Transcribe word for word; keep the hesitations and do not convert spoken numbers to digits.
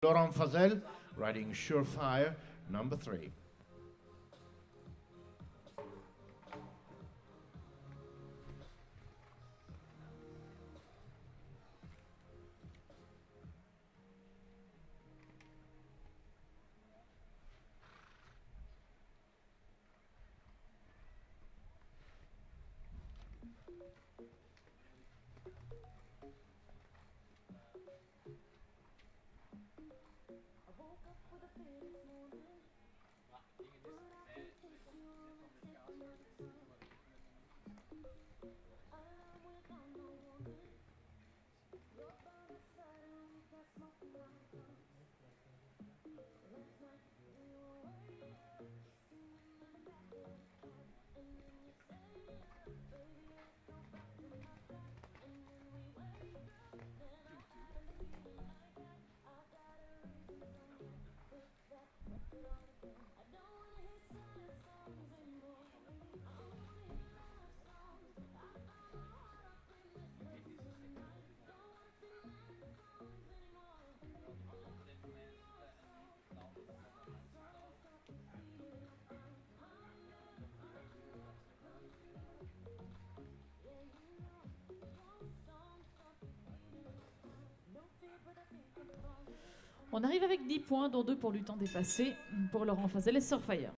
Laurent Fazel, riding Surefire, number three. On arrive avec dix points, dont deux pour du temps dépassé pour Laurent Fazel et Surefire.